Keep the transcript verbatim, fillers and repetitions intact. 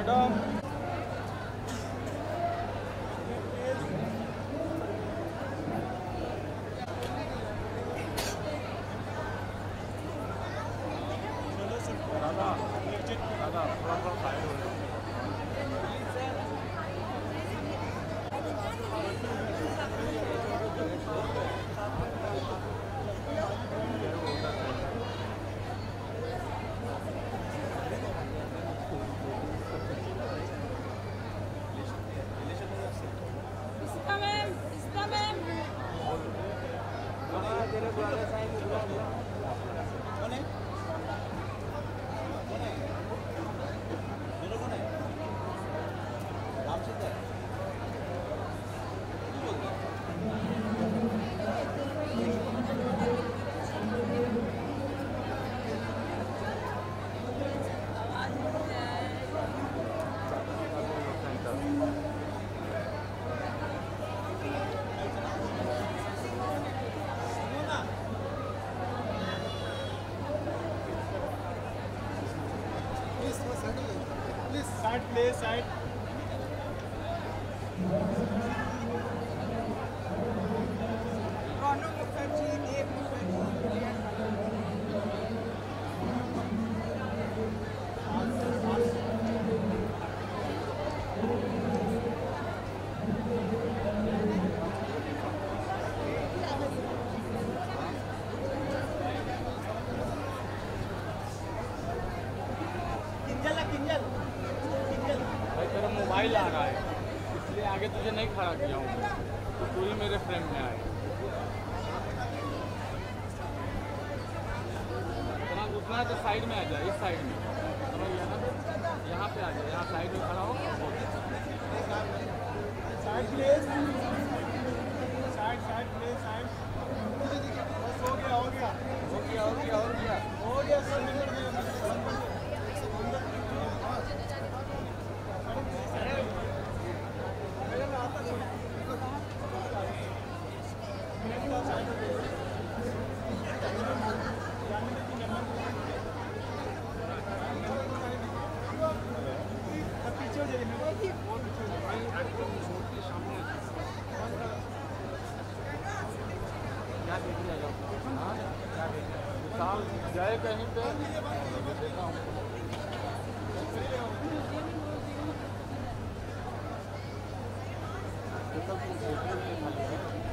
Side, play side. Mobile आ रहा है इसलिए आगे तुझे नहीं खड़ा किया हूँ तो तू ही मेरे फ्रेम में आए। इतना घुसना है तो साइड में आ जाए, इस साइड में समझ गया ना, यहाँ पे आ जाए, यहाँ साइड में खड़ा हो। Side place, side side place, side. बस हो गया हो गया हो गया हो गया हो गया हो गया सर, नंबर दे जाए कहीं पे देखा हूँ। तो